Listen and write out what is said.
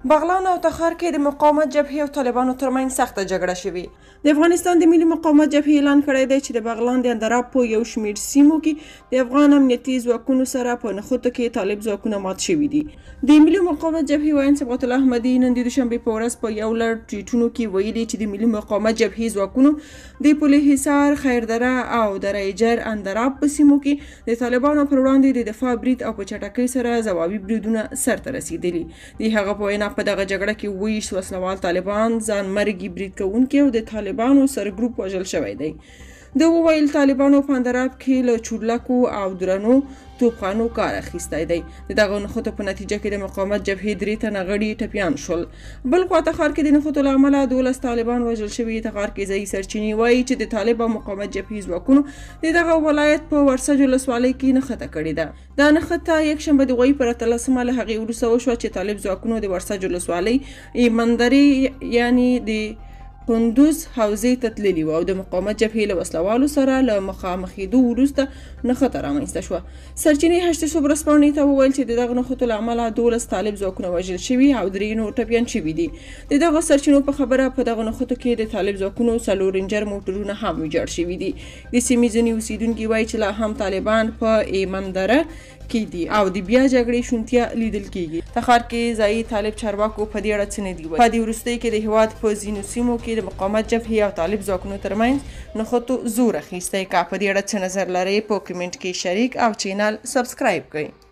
بغلان او تخار کې د مقاومت جبهې او طالبانو ترمنځ سخته جګړه شوې. د افغانستان د ملي مقاومت جبهې اعلان کړی دی چې د بغلان د اندراب په یو شمېر سیمو کې د افغان امنیتي ځواکونو سره په نښتو کې طالب ځواکونه مات شوي دي. د ملي مقاومت جبهې ویاند صبغت الله احمدي نن د دوشنبې په ورځ په یو لړ ټویټونو کې ویلي چې د ملي مقاومت جبهې ځواکونو د پل حصار، خیردره او دره ایجر اندراب په سیمو کې د طالبانو پر وړاندې د دفاع برید او په چټکۍ سره ځوابي بریدونه سرته رسیدلي. د هغه په وینا په دغه جګړه کې 20 وسلوال طالبان، ځان مرګي برید کوونکي او د طالبانو سرګروپ وژل شوی دی. د وویل طالبانو په اندراب کې له چورلکو او درنو توپخانو کار اخیستی دی. د دغه نښتو په نتیجه کې د مقاومت جبهې 3 تنه غړي ټپیان شول. بل خوا تخار کې د نښتو له امله 12 طالبان وژل شوي. تخار کې ځایي سرچینې وایي چې د طالب او مقاومت جبهې ځواکونو د دغه ولایت په ورسج ولسوالۍ کې نښته کړې ده. دا نښته یکشنبه د غویي پر 13 له هغې وروسته وشوه چې طالب ځواکونو د ورسج ولسوالۍ ایمندرې یعنی د قندوز حوزې ته تللي وو او د مقاومت جبهې له وسلوالو سره له مخامخېدو وروسته نښته رامنځته شوه. سرچینې هشت صبح ورځپاڼې ته وویل چې د دغه نښتو له امله 12 طالب ځواکونه وژل شوي او 3 نور ټپیان شوي دي. د دغه سرچینو په خبره په دغه نښتو کې د طالب ځواکونو 4 رینجر موټرونه هم ویجاړ شوي دي. د سیمې ځینې اوسیدونکي وایي چې لا هم طالبان په ایمندره کې دي او د بیا جګړې شونتیا لیدل کیږي. تخار کې ځایي طالب چارواکو په دې اړه څه نه دي ویلي. په دې وروستیو کې د هېواد په ځینو سیمو کې د مقاومت جبهې او طالب ځواکونو ترمنځ نښتو زور اخیستی. که په دې اړه څه نظر لرئ په کمنټ کې شریک او چینل سبسکرایب کړئ.